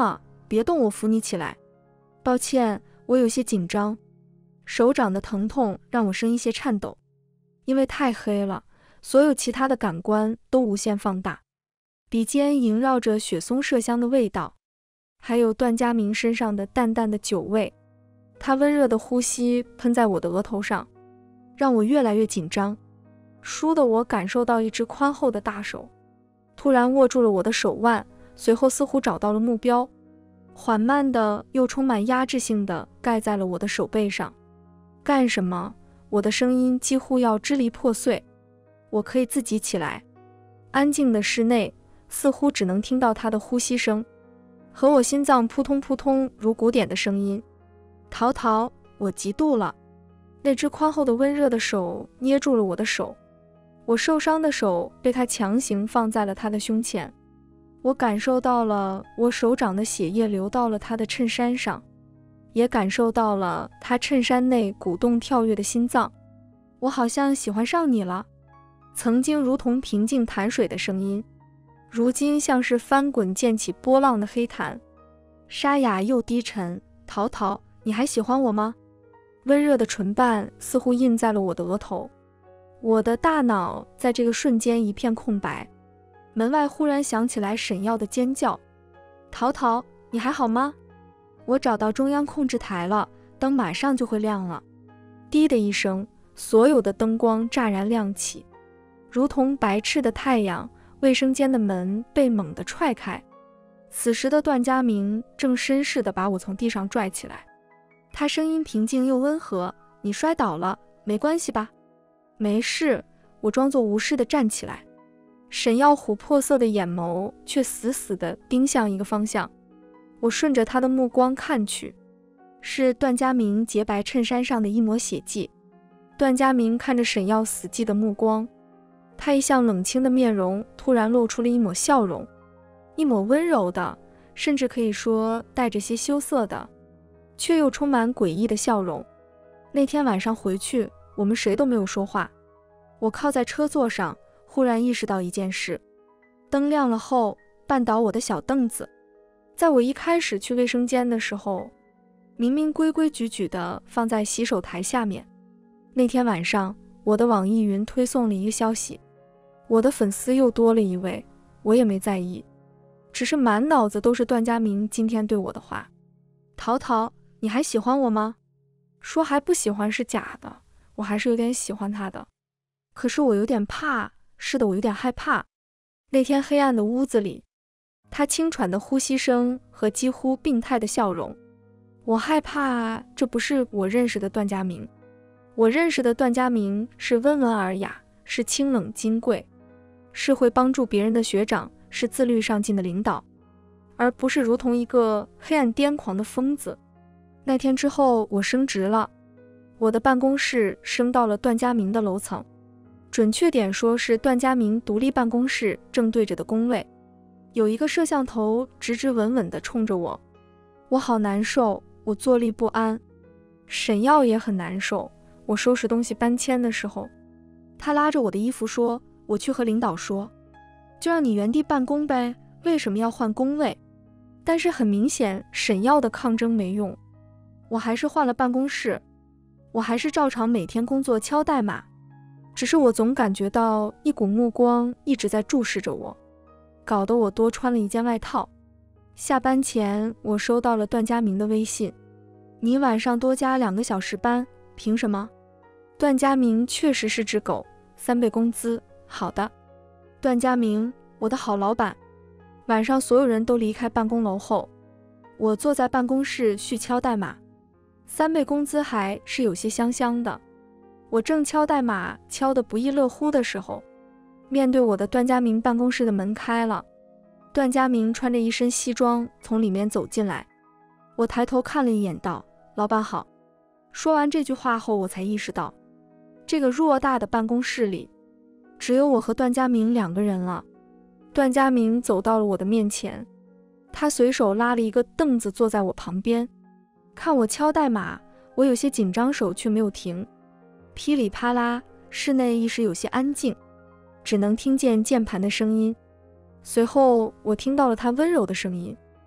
别动，我扶你起来。抱歉，我有些紧张，手掌的疼痛让我声音些颤抖。因为太黑了，所有其他的感官都无限放大。鼻尖萦绕着雪松麝香的味道，还有段嘉明身上的淡淡的酒味。他温热的呼吸喷在我的额头上，让我越来越紧张。倏地我感受到一只宽厚的大手突然握住了我的手腕，随后似乎找到了目标，缓慢的又充满压制性的盖在了我的手背上。干什么？我的声音几乎要支离破碎。我可以自己起来。安静的室内似乎只能听到他的呼吸声和我心脏扑通扑通如鼓点的声音。淘淘，我嫉妒了。那只宽厚的温热的手捏住了我的手，我受伤的手被他强行放在了他的胸前。我感受到了我手掌的血液流到了他的衬衫上，也感受到了他衬衫内鼓动跳跃的心脏。我好像喜欢上你了。曾经如同平静潭水的声音，如今像是翻滚溅起波浪的黑潭，沙哑又低沉。淘淘，你还喜欢我吗？温热的唇瓣似乎印在了我的额头。我的大脑在这个瞬间一片空白。门外忽然响起来沈耀的尖叫：淘淘，你还好吗？我找到中央控制台了，灯马上就会亮了。滴的一声，所有的灯光乍然亮起，如同白炽的太阳。卫生间的门被猛地踹开，此时的段嘉明正绅士地把我从地上拽起来。他声音平静又温和：你摔倒了，没关系吧？没事，我装作无事地站起来。沈耀琥珀色的眼眸却死死地盯向一个方向，我顺着他的目光看去，是段嘉明洁白衬衫上的一抹血迹。段嘉明看着沈耀死寂的目光，他一向冷清的面容突然露出了一抹笑容，一抹温柔的，甚至可以说带着些羞涩的，却又充满诡异的笑容。那天晚上回去，我们谁都没有说话。我靠在车座上，忽然意识到一件事：灯亮了后，绊倒我的小凳子，在我一开始去卫生间的时候，明明规规矩矩地放在洗手台下面。那天晚上，我的网易云推送了一个消息，我的粉丝又多了一位，我也没在意，只是满脑子都是段嘉明今天对我的话：淘淘，你还喜欢我吗？说还不喜欢是假的，我还是有点喜欢他的。可是我有点怕，是的，我有点害怕。那天黑暗的屋子里，他轻喘的呼吸声和几乎病态的笑容，我害怕这不是我认识的段嘉明。我认识的段嘉明是温文尔雅，是清冷金贵，是会帮助别人的学长，是自律上进的领导，而不是如同一个黑暗癫狂的疯子。那天之后，我升职了，我的办公室升到了段嘉明的楼层，准确点说是段嘉明独立办公室正对着的工位，有一个摄像头直直稳稳地冲着我。我好难受，我坐立不安。沈耀也很难受。我收拾东西搬迁的时候，他拉着我的衣服说：我去和领导说，就让你原地办公呗，为什么要换工位？但是很明显，沈耀的抗争没用，我还是换了办公室，我还是照常每天工作敲代码，只是我总感觉到一股目光一直在注视着我，搞得我多穿了一件外套。下班前，我收到了段嘉明的微信：你晚上多加两个小时班，凭什么？段嘉明确实是只狗，三倍工资，好的。段嘉明，我的好老板。晚上所有人都离开办公楼后，我坐在办公室续敲代码，三倍工资还是有些香香的。我正敲代码敲得不亦乐乎的时候，面对我的段嘉明办公室的门开了，段嘉明穿着一身西装从里面走进来。我抬头看了一眼道：老板好。说完这句话后，我才意识到这个偌大的办公室里只有我和段嘉明两个人了。段嘉明走到了我的面前，他随手拉了一个凳子坐在我旁边，看我敲代码，我有些紧张，手却没有停。噼里啪啦，室内一时有些安静，只能听见键盘的声音。随后我听到了他温柔的声音：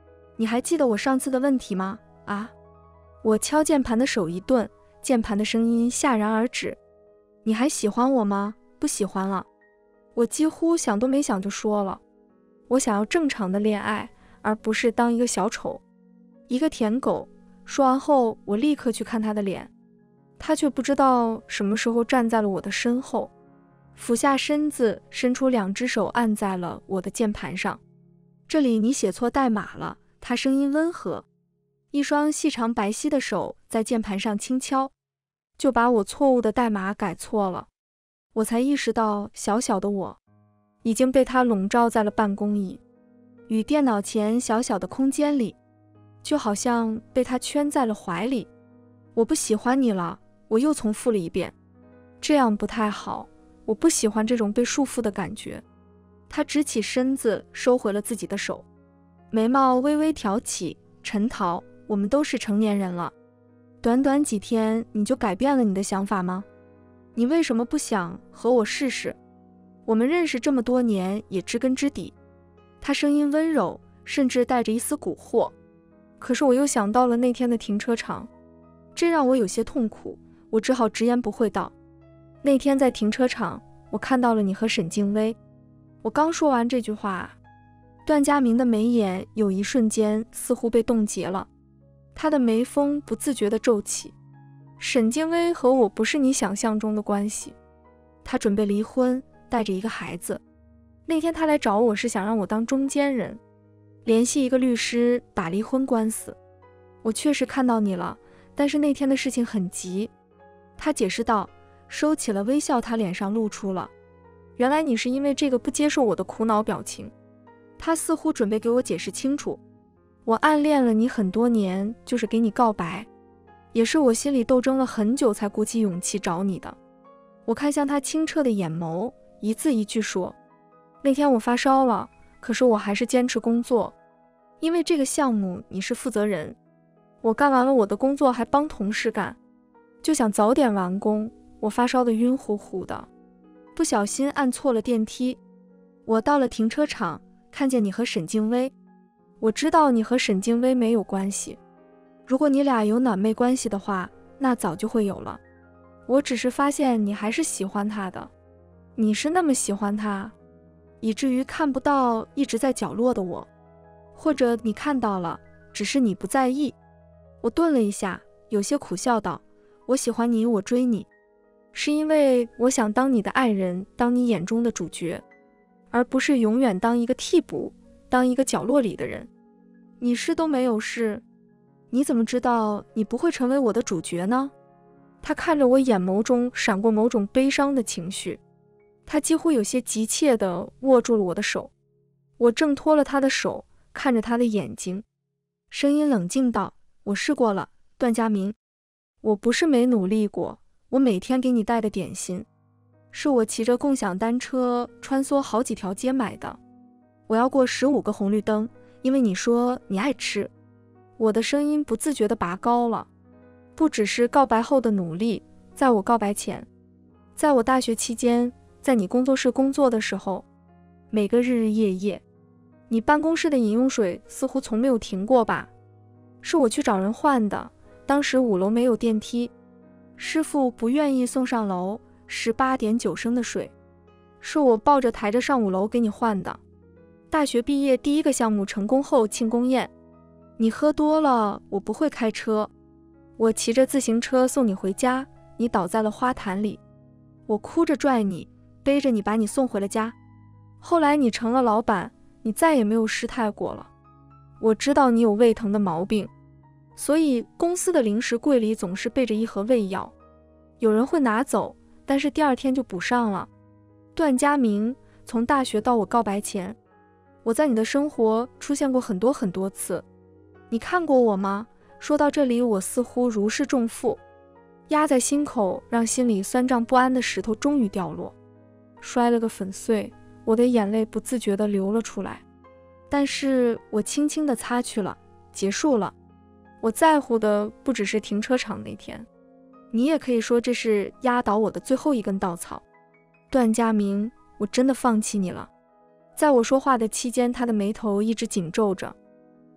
你还记得我上次的问题吗？啊？我敲键盘的手一顿，键盘的声音戛然而止。你还喜欢我吗？不喜欢了。我几乎想都没想就说了，我想要正常的恋爱，而不是当一个小丑，一个舔狗。说完后，我立刻去看他的脸，他却不知道什么时候站在了我的身后，俯下身子，伸出两只手按在了我的键盘上。这里你写错代码了，他声音温和，一双细长白皙的手在键盘上轻敲，就把我错误的代码改错了。我才意识到，小小的我已经被他笼罩在了办公椅与电脑前小小的空间里，就好像被他圈在了怀里。我不喜欢你了，我又重复了一遍。这样不太好，我不喜欢这种被束缚的感觉。他直起身子，收回了自己的手，眉毛微微挑起。陈桃，我们都是成年人了，短短几天你就改变了你的想法吗？你为什么不想和我试试？我们认识这么多年，也知根知底。他声音温柔，甚至带着一丝蛊惑。可是我又想到了那天的停车场，这让我有些痛苦，我只好直言不讳道：那天在停车场，我看到了你和沈静薇。我刚说完这句话，段嘉明的眉眼有一瞬间似乎被冻结了，他的眉峰不自觉地皱起。沈静薇和我不是你想象中的关系，他准备离婚，带着一个孩子。那天他来找我是想让我当中间人，联系一个律师打离婚官司。我确实看到你了，但是那天的事情很急。他解释道，收起了微笑，他脸上露出了原来你是因为这个不接受我的苦恼表情。他似乎准备给我解释清楚，我暗恋了你很多年，就是给你告白，也是我心里斗争了很久才鼓起勇气找你的。我看向他清澈的眼眸，一字一句说，那天我发烧了，可是我还是坚持工作，因为这个项目你是负责人。我干完了我的工作还帮同事干，就想早点完工。我发烧得晕乎乎的，不小心按错了电梯。我到了停车场，看见你和沈静薇。我知道你和沈静薇没有关系，如果你俩有暖妹关系的话，那早就会有了。我只是发现你还是喜欢她的，你是那么喜欢她，以至于看不到一直在角落的我，或者你看到了，只是你不在意。我顿了一下，有些苦笑道，我喜欢你，我追你，是因为我想当你的爱人，当你眼中的主角，而不是永远当一个替补，当一个角落里的人。你试都没有试，你怎么知道你不会成为我的主角呢？他看着我，眼眸中闪过某种悲伤的情绪，他几乎有些急切地握住了我的手。我挣脱了他的手，看着他的眼睛，声音冷静道，我试过了，段嘉明，我不是没努力过，我每天给你带的点心，是我骑着共享单车穿梭好几条街买的。我要过十五个红绿灯，因为你说你爱吃。我的声音不自觉地拔高了，不只是告白后的努力，在我告白前，在我大学期间，在你工作室工作的时候，每个日日夜夜，你办公室的饮用水似乎从没有停过吧？是我去找人换的，当时五楼没有电梯，师傅不愿意送上楼，十八点九升的水，是我抱着抬着上五楼给你换的。大学毕业第一个项目成功后庆功宴，你喝多了，我不会开车，我骑着自行车送你回家，你倒在了花坛里，我哭着拽你，背着你把你送回了家。后来你成了老板，你再也没有失态过了。我知道你有胃疼的毛病，所以公司的零食柜里总是备着一盒胃药，有人会拿走，但是第二天就补上了。段嘉明，从大学到我告白前，我在你的生活出现过很多很多次，你看过我吗？说到这里，我似乎如释重负，压在心口，让心里酸胀不安的石头终于掉落，摔了个粉碎。我的眼泪不自觉地流了出来，但是我轻轻地擦去了，结束了。我在乎的不只是停车场那天，你也可以说这是压倒我的最后一根稻草。段嘉明，我真的放弃你了。在我说话的期间，他的眉头一直紧皱着。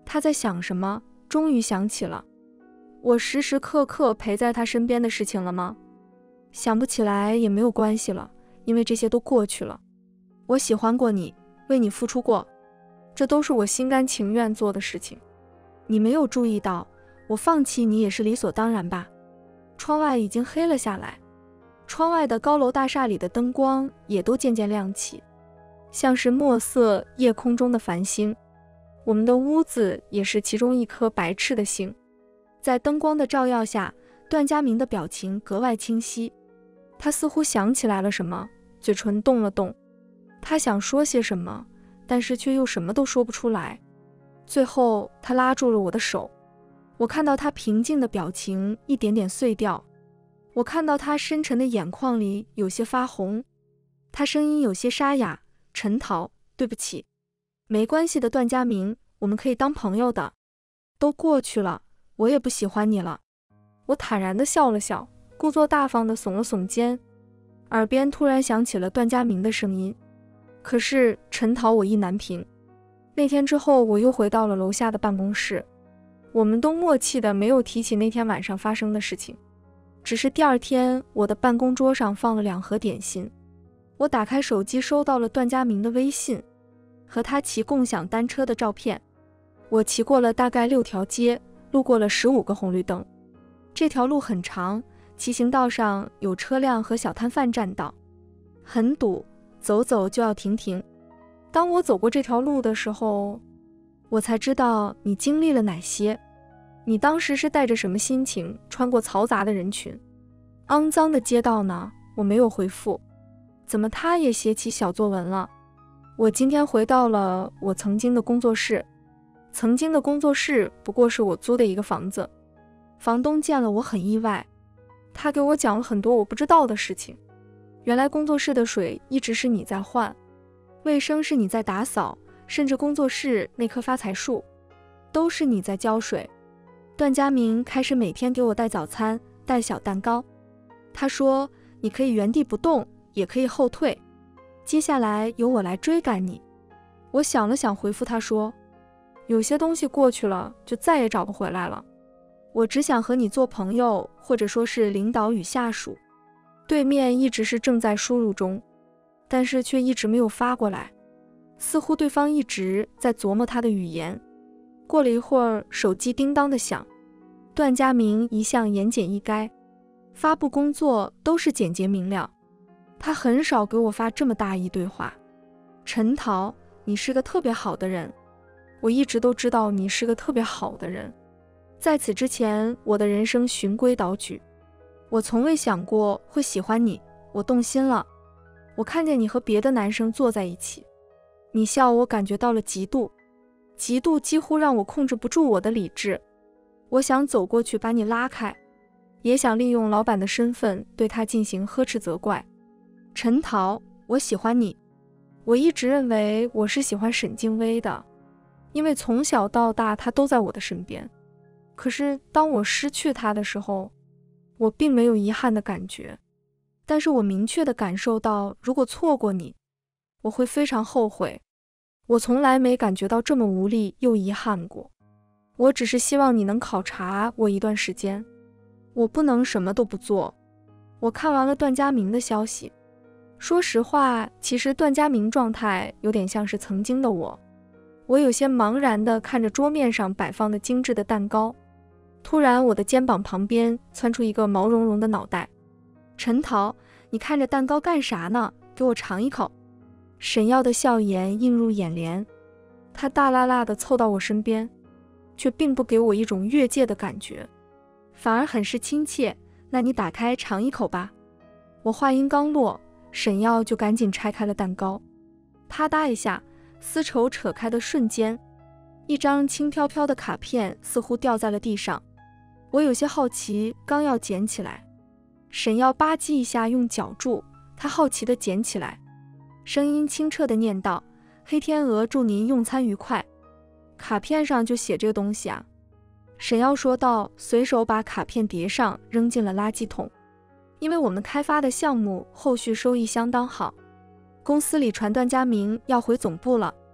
他在想什么？终于想起了，我时时刻刻陪在他身边的事情了吗？想不起来也没有关系了，因为这些都过去了。我喜欢过你，为你付出过，这都是我心甘情愿做的事情。你没有注意到，我放弃你也是理所当然吧？窗外已经黑了下来，窗外的高楼大厦里的灯光也都渐渐亮起，像是墨色夜空中的繁星。我们的屋子也是其中一颗白炽的星，在灯光的照耀下，段嘉明的表情格外清晰。他似乎想起来了什么，嘴唇动了动。他想说些什么，但是却又什么都说不出来。最后，他拉住了我的手，我看到他平静的表情一点点碎掉，我看到他深沉的眼眶里有些发红。他声音有些沙哑：“陈桃，对不起。”没关系的，段嘉明，我们可以当朋友的。都过去了，我也不喜欢你了。我坦然地笑了笑，故作大方地耸了耸肩，耳边突然响起了段嘉明的声音：“可是，陈桃，我意难平。”那天之后，我又回到了楼下的办公室，我们都默契的没有提起那天晚上发生的事情。只是第二天，我的办公桌上放了两盒点心，我打开手机，收到了段嘉明的微信和他骑共享单车的照片。我骑过了大概六条街，路过了十五个红绿灯。这条路很长，骑行道上有车辆和小摊贩占道，很堵，走走就要停停。当我走过这条路的时候，我才知道你经历了哪些。你当时是带着什么心情穿过嘈杂的人群？肮脏的街道呢？我没有回复。怎么他也写起小作文了？我今天回到了我曾经的工作室，曾经的工作室不过是我租的一个房子。房东见了我很意外，他给我讲了很多我不知道的事情。原来工作室的水一直是你在换，卫生是你在打扫，甚至工作室那棵发财树都是你在浇水。段嘉明开始每天给我带早餐，带小蛋糕。他说，你可以原地不动，也可以后退，接下来由我来追赶你。我想了想，回复他说，有些东西过去了，就再也找不回来了。我只想和你做朋友，或者说是领导与下属。对面一直是正在输入中，但是却一直没有发过来，似乎对方一直在琢磨他的语言。过了一会儿，手机叮当的响。段嘉明一向言简意赅，发布工作都是简洁明了，他很少给我发这么大一堆话。陈桃，你是个特别好的人，我一直都知道你是个特别好的人。在此之前，我的人生循规蹈矩，我从未想过会喜欢你，我动心了。我看见你和别的男生坐在一起，你笑，我感觉到了嫉妒，嫉妒几乎让我控制不住我的理智。我想走过去把你拉开，也想利用老板的身份对他进行呵斥责怪。陈桃，我喜欢你。我一直认为我是喜欢沈静薇的，因为从小到大她都在我的身边。可是当我失去她的时候，我并没有遗憾的感觉，但是我明确地感受到，如果错过你，我会非常后悔。我从来没感觉到这么无力又遗憾过。我只是希望你能考察我一段时间，我不能什么都不做。我看完了段嘉明的消息，说实话，其实段嘉明状态有点像是曾经的我。我有些茫然地看着桌面上摆放的精致的蛋糕，突然我的肩膀旁边窜出一个毛茸茸的脑袋。陈桃，你看着蛋糕干啥呢？给我尝一口。沈耀的笑颜映入眼帘，他大辣辣地凑到我身边，却并不给我一种越界的感觉，反而很是亲切。那你打开尝一口吧。我话音刚落，沈耀就赶紧拆开了蛋糕，啪嗒一下，丝绸扯开的瞬间，一张轻飘飘的卡片似乎掉在了地上。我有些好奇，刚要捡起来，沈耀吧唧一下用脚住，他好奇地捡起来，声音清澈地念道：黑天鹅祝您用餐愉快。卡片上就写这个东西啊。沈耀说道，随手把卡片叠上，扔进了垃圾桶。因为我们开发的项目后续收益相当好，公司里传段嘉明要回总部了。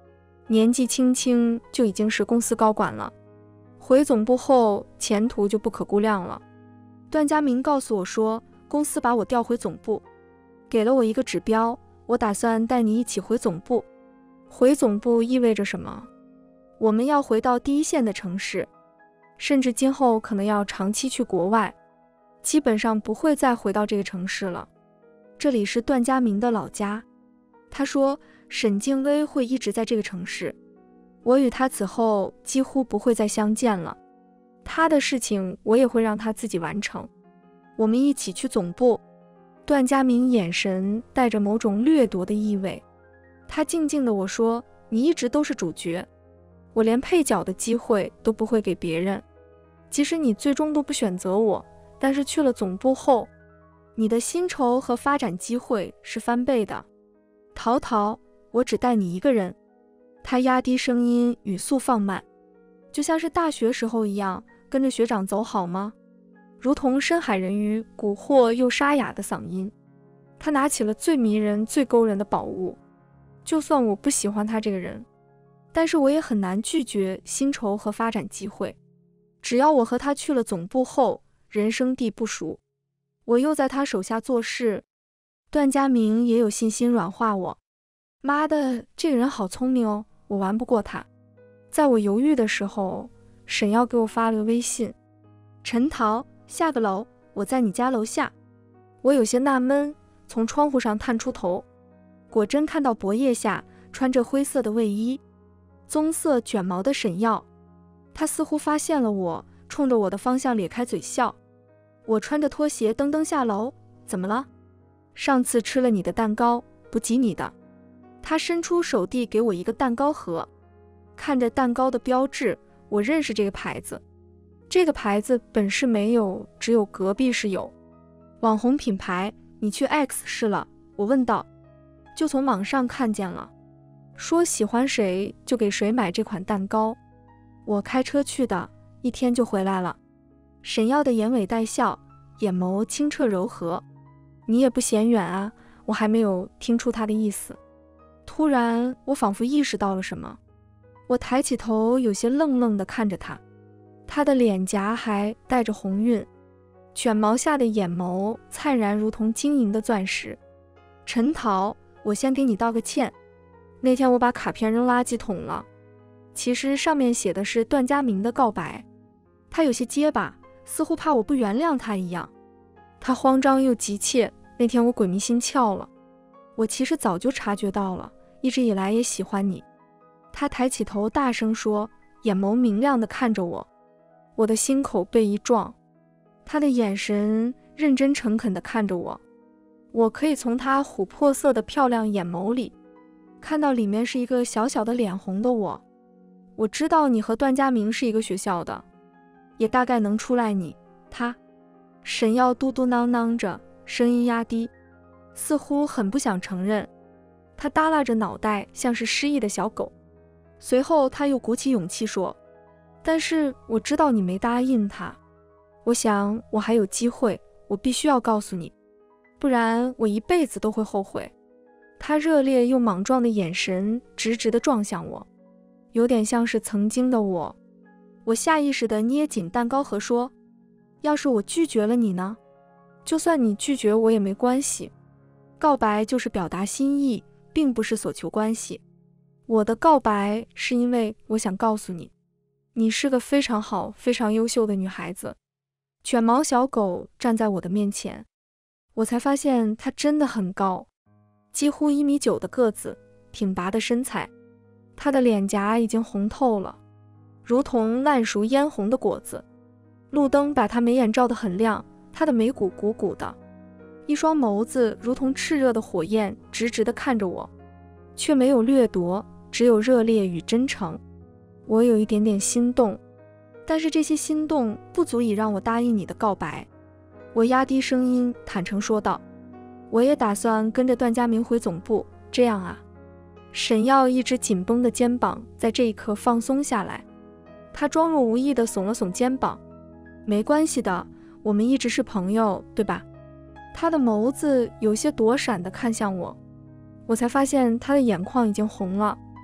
年纪轻轻就已经是公司高管了，回总部后前途就不可估量了。段嘉明告诉我说，公司把我调回总部，给了我一个指标，我打算带你一起回总部。回总部意味着什么？我们要回到第一线的城市，甚至今后可能要长期去国外，基本上不会再回到这个城市了。这里是段嘉明的老家。他说沈静薇会一直在这个城市，我与他此后几乎不会再相见了。他的事情我也会让他自己完成。我们一起去总部。段嘉明眼神带着某种掠夺的意味。他静静地我说，你一直都是主角，我连配角的机会都不会给别人。即使你最终都不选择我，但是去了总部后，你的薪酬和发展机会是翻倍的。陶陶，我只带你一个人。他压低声音，语速放慢，就像是大学时候一样，跟着学长走好吗？如同深海人鱼蛊惑又沙哑的嗓音。他拿起了最迷人最勾人的宝物。就算我不喜欢他这个人，但是我也很难拒绝薪酬和发展机会。只要我和他去了总部后，人生地不熟，我又在他手下做事。段嘉明也有信心软化我。妈的，这个人好聪明哦，我玩不过他。在我犹豫的时候，沈耀给我发了个微信，陈桃，下个楼，我在你家楼下。我有些纳闷，从窗户上探出头，果真看到薄叶下穿着灰色的卫衣、棕色卷毛的沈耀。他似乎发现了我，冲着我的方向咧开嘴笑。我穿着拖鞋噔噔下楼，怎么了？上次吃了你的蛋糕，不及你的。他伸出手递给我一个蛋糕盒，看着蛋糕的标志，我认识这个牌子。这个牌子本市没有，只有隔壁市有。网红品牌，你去 X 市了？我问道。就从网上看见了，说喜欢谁就给谁买这款蛋糕。我开车去的，一天就回来了。沈耀的眼尾带笑，眼眸清澈柔和。你也不嫌远啊，我还没有听出他的意思。突然，我仿佛意识到了什么，我抬起头，有些愣愣地看着他。他的脸颊还带着红晕，卷毛下的眼眸灿然如同晶莹的钻石。陈桃，我先给你道个歉，那天我把卡片扔垃圾桶了。其实上面写的是段嘉明的告白。他有些结巴，似乎怕我不原谅他一样。他慌张又急切，那天我鬼迷心窍了。我其实早就察觉到了，一直以来也喜欢你。他抬起头大声说，眼眸明亮地看着我。我的心口被一撞，他的眼神认真诚恳地看着我。我可以从他琥珀色的漂亮眼眸里看到里面是一个小小的脸红的我。我知道你和段嘉明是一个学校的，也大概能出来你他。沈耀嘟嘟囔囔着，声音压低，似乎很不想承认。他耷拉着脑袋，像是失忆的小狗。随后他又鼓起勇气说，但是我知道你没答应他，我想我还有机会，我必须要告诉你，不然我一辈子都会后悔。他热烈又莽撞的眼神直直地撞向我，有点像是曾经的我。我下意识地捏紧蛋糕盒说，要是我拒绝了你呢？就算你拒绝我也没关系，告白就是表达心意，并不是所求关系。我的告白是因为我想告诉你，你是个非常好非常优秀的女孩子。卷毛小狗站在我的面前，我才发现它真的很高，几乎一米九的个子，挺拔的身材。它的脸颊已经红透了，如同烂熟嫣红的果子。路灯把它眉眼照得很亮，它的眉骨鼓鼓的，一双眸子如同炽热的火焰，直直地看着我，却没有掠夺，只有热烈与真诚。我有一点点心动，但是这些心动不足以让我答应你的告白。我压低声音坦诚说道，我也打算跟着段嘉明回总部，这样啊？沈耀一直紧绷的肩膀在这一刻放松下来，他装若无意地耸了耸肩膀，没关系的，我们一直是朋友，对吧？他的眸子有些躲闪地看向我，我才发现他的眼眶已经红了。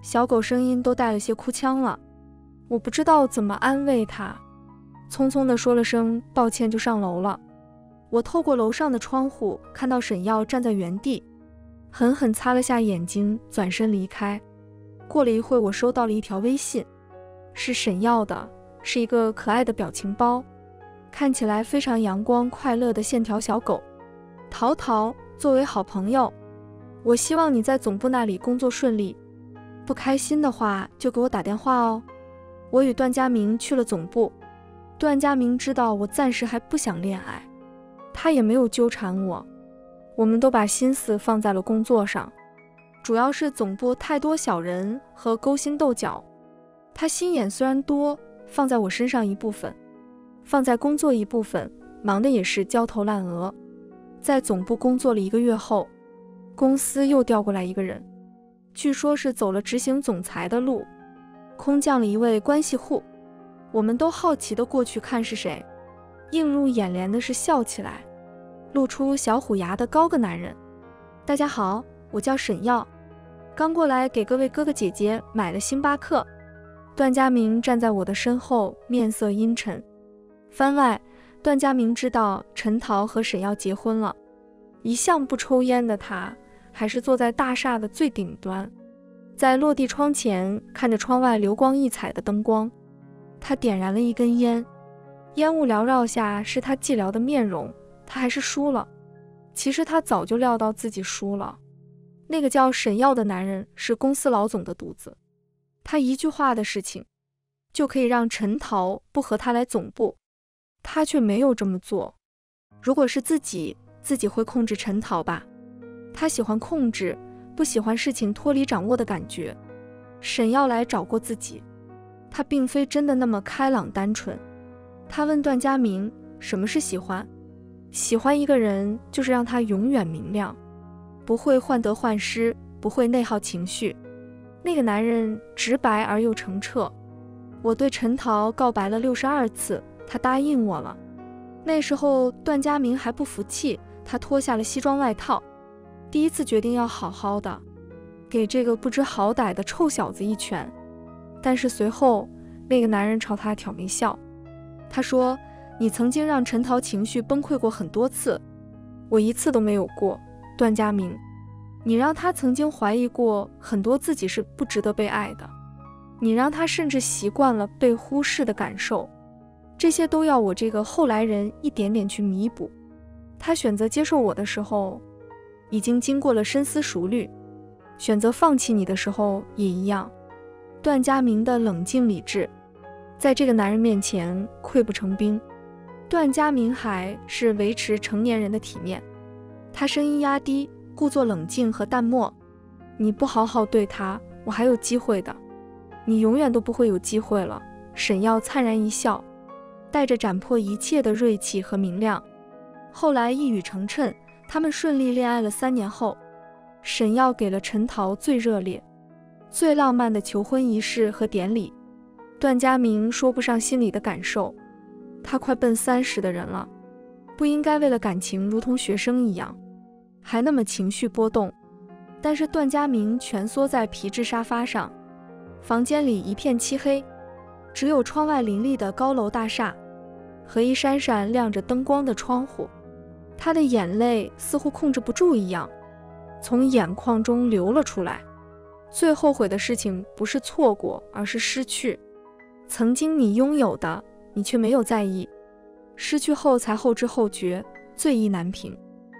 小狗声音都带了些哭腔了。我不知道怎么安慰它，匆匆地说了声抱歉就上楼了。我透过楼上的窗户看到沈耀站在原地，狠狠擦了下眼睛，转身离开。过了一会，我收到了一条微信，是沈耀的，是一个可爱的表情包，看起来非常阳光快乐的线条小狗。淘淘，作为好朋友，我希望你在总部那里工作顺利，不开心的话就给我打电话哦。我与段佳明去了总部，段佳明知道我暂时还不想恋爱，他也没有纠缠我，我们都把心思放在了工作上，主要是总部太多小人和勾心斗角，他心眼虽然多，放在我身上一部分，放在工作一部分，忙的也是焦头烂额。在总部工作了一个月后，公司又调过来一个人，据说是走了执行总裁的路，空降了一位关系户。我们都好奇地过去看是谁，映入眼帘的是笑起来露出小虎牙的高个男人。大家好，我叫沈耀，刚过来给各位哥哥姐姐买了星巴克。段佳明站在我的身后，面色阴沉。番外，段佳明知道陈桃和沈耀结婚了，一向不抽烟的他还是坐在大厦的最顶端，在落地窗前看着窗外流光溢彩的灯光，他点燃了一根烟，烟雾缭绕下是他寂寥的面容。他还是输了，其实他早就料到自己输了。那个叫沈耀的男人是公司老总的独子，他一句话的事情就可以让陈桃不和他来总部，他却没有这么做。如果是自己，自己会控制陈桃吧？他喜欢控制，不喜欢事情脱离掌握的感觉。沈耀来找过自己，他并非真的那么开朗单纯。他问段佳明，什么是喜欢？喜欢一个人就是让他永远明亮，不会患得患失，不会内耗情绪。那个男人直白而又澄澈。我对陈桃告白了六十二次，他答应我了。那时候段佳明还不服气，他脱下了西装外套，第一次决定要好好的给这个不知好歹的臭小子一拳。但是随后那个男人朝他挑眉笑，他说，你曾经让陈桃情绪崩溃过很多次，我一次都没有过。段佳明，你让他曾经怀疑过很多自己是不值得被爱的，你让他甚至习惯了被忽视的感受，这些都要我这个后来人一点点去弥补。他选择接受我的时候，已经经过了深思熟虑，选择放弃你的时候也一样。段佳明的冷静理智，在这个男人面前溃不成冰。段佳明还是维持成年人的体面，他声音压低，故作冷静和淡漠。你不好好对他，我还有机会的，你永远都不会有机会了。沈耀灿然一笑，带着斩破一切的锐气和明亮。后来一语成谶，他们顺利恋爱了三年后，沈耀给了陈桃最热烈、最浪漫的求婚仪式和典礼。段佳明说不上心里的感受，他快奔三十的人了，不应该为了感情如同学生一样，还那么情绪波动。但是段佳明蜷缩在皮质沙发上，房间里一片漆黑，只有窗外林立的高楼大厦和一扇扇亮着灯光的窗户。他的眼泪似乎控制不住一样，从眼眶中流了出来。最后悔的事情不是错过，而是失去。曾经你拥有的，你却没有在意，失去后才后知后觉，最意难平。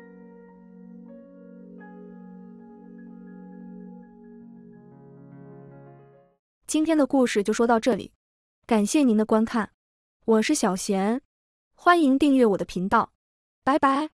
今天的故事就说到这里，感谢您的观看，我是小贤，欢迎订阅我的频道，拜拜。